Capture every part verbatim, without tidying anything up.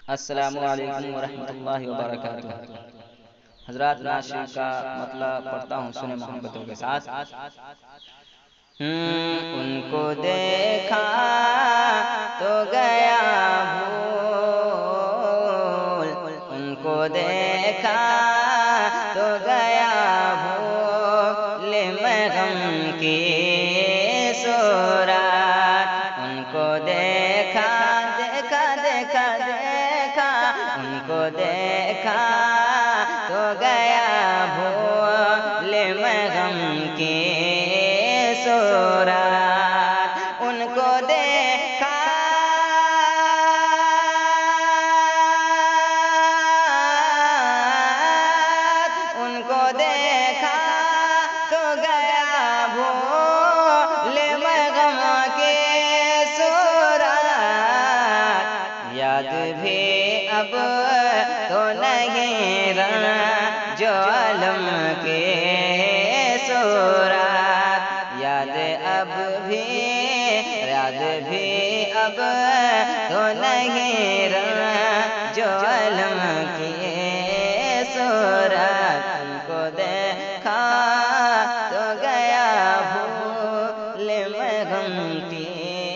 السلام علیکم ورحمۃ اللہ وبرکاتہ۔ حضرات ناشر کا مطلب پڑھتا ہوں، سنیں محبتوں کے ساتھ۔ ان کو دیکھا تو گیا بھول، ان کو دیکھا تو گیا بھول میں غم کی صورت۔ ان کو دیکھا دیکھا دیکھا دیکھا ان کو دیکھا تو گیا بھول میں غم کی صورت۔ ان کو دیکھا ان کو دیکھا تو گیا بھول میں غم کی صورت۔ یاد بھی اب تو نہیں رہا جو علم کی صورت۔ یاد اب بھی یاد بھی اب تو نہیں رہا جو علم کی صورت۔ ان کو دیکھا تو گیا بھول میں غم کی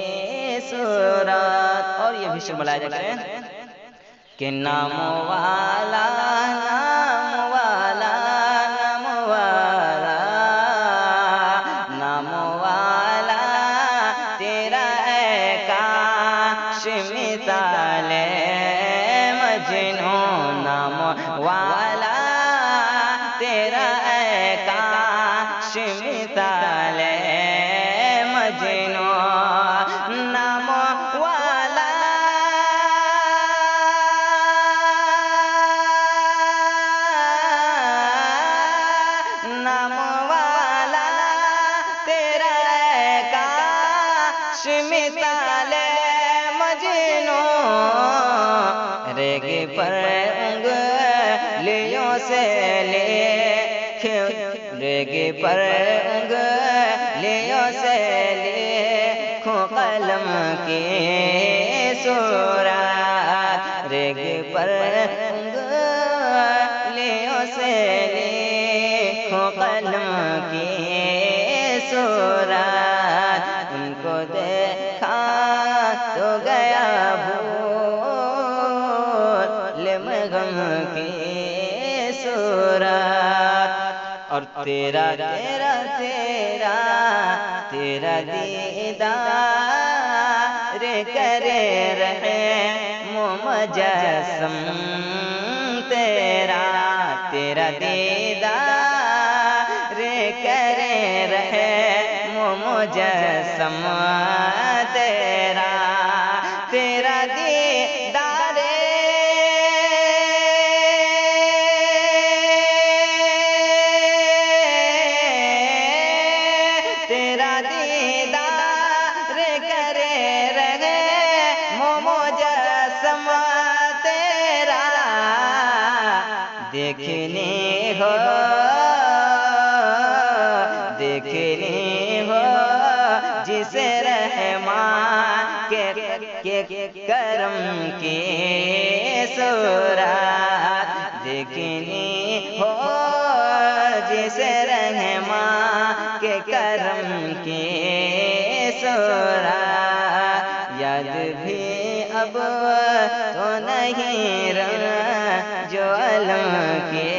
صورت۔ اور یہ بھی شعر بلایا جاتا ہے کہ نام والا نام والا نام والا نام والا تیرا اے کاش مثال مجنون۔ نام والا تیرا اے کاش مثال مجنون۔ نام والا نام والا تیرا اے کاش مثال مجنون۔ ریگ پر انگلیوں سے لکھ ریگ پر انگلیوں سے لکھوں قلم کی صورت۔ ریگ پر انگلیوں سے لکھوں قلم کی صورت۔ ان کو دیکھا تو گیا بھول میں غم کی صورت۔ اور تیرا تیرا تیرا تیرا دیدار کرے رہے مجسم تیرا۔ تیرا دیدار کرے رہے مجسم تیرا۔ تیرا دیدار تیرا دیدار کرے رہے مجسم تیرا۔ دیکھنی ہو دیکھنی ہو جسے رحمان کے کرم کی صورت۔ دیکھنی ہو جسے رحمان کے کرم کی صورت۔ یاد بھی اب تو نہیں رہا جو علم کی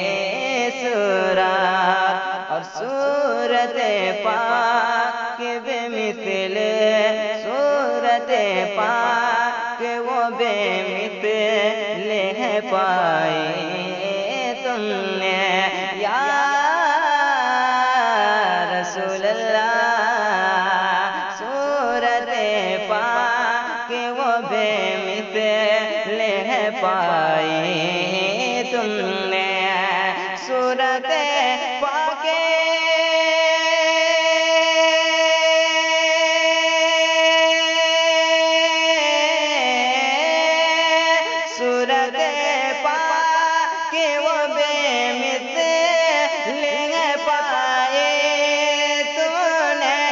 صورت۔ اور صورت پاک بے مثل صورت پاک وہ بے مثل ہے پائی تم نے یا رسول اللہ۔ صورت پاک وہ بے مثل ہے پائی تم نے۔ صورت پاک صورت پاک وہ بے مثل ہے پائے تم نے۔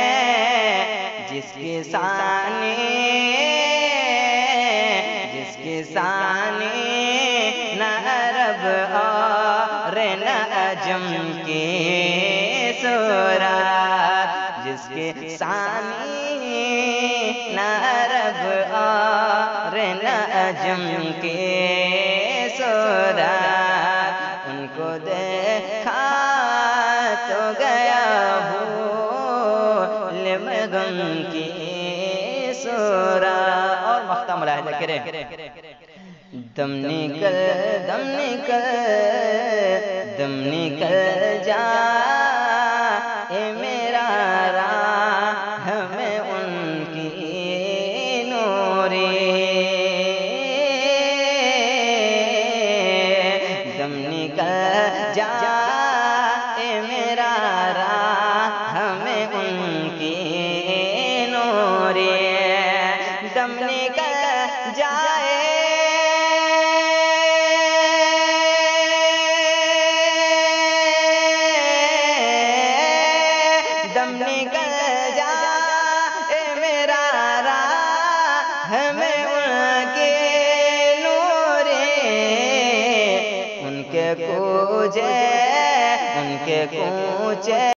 جس کی ثانی جس کی ثانی نہ عرب اور نہ عجم کی صورت، جس کے ثانی نہ عرب اور نہ عجم کی صورت، ان کو دیکھا تو گیا بھول میں غم کی صورت۔ اور مختہ ملاحظہ کریں، دم نکل دم نکل دم نکل جا اے میرا راہ میں ان کی نوری، دم نکل جا اے میرا راہ میں ان کی نوری، دم نکل جائے دم نکل جا اے میرا راہ میں ان کے نورے، ان کے کوچے ان کے کوچے